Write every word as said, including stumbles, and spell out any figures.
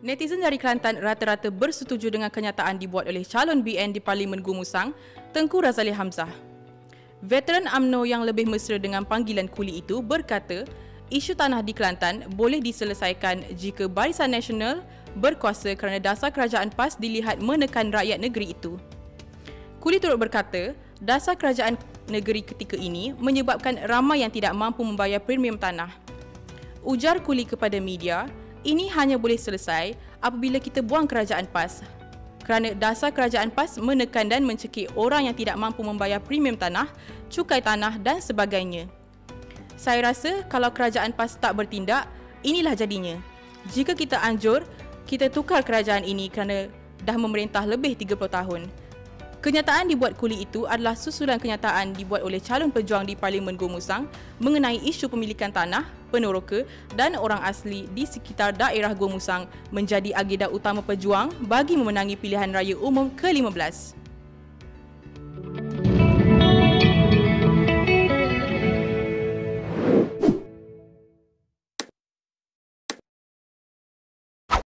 Netizen dari Kelantan rata-rata bersetuju dengan kenyataan dibuat oleh calon B N di Parlimen Gumusang, Tengku Razali Hamzah. Veteran U M N O yang lebih mesra dengan panggilan Kuli itu berkata, isu tanah di Kelantan boleh diselesaikan jika Barisan Nasional berkuasa kerana dasar kerajaan PAS dilihat menekan rakyat negeri itu. Kuli turut berkata, dasar kerajaan negeri ketika ini menyebabkan ramai yang tidak mampu membayar premium tanah. Ujar Kuli kepada media, ini hanya boleh selesai apabila kita buang kerajaan PAS kerana dasar kerajaan PAS menekan dan mencekik orang yang tidak mampu membayar premium tanah, cukai tanah dan sebagainya. Saya rasa kalau kerajaan PAS tak bertindak, inilah jadinya. Jika kita anjur, kita tukar kerajaan ini kerana dah memerintah lebih tiga puluh tahun. Kenyataan dibuat Kuli itu adalah susulan kenyataan dibuat oleh calon pejuang di Parlimen Gumusang mengenai isu pemilikan tanah, peneroka dan orang asli di sekitar daerah Gumusang menjadi agenda utama pejuang bagi memenangi pilihan raya umum ke lima belas.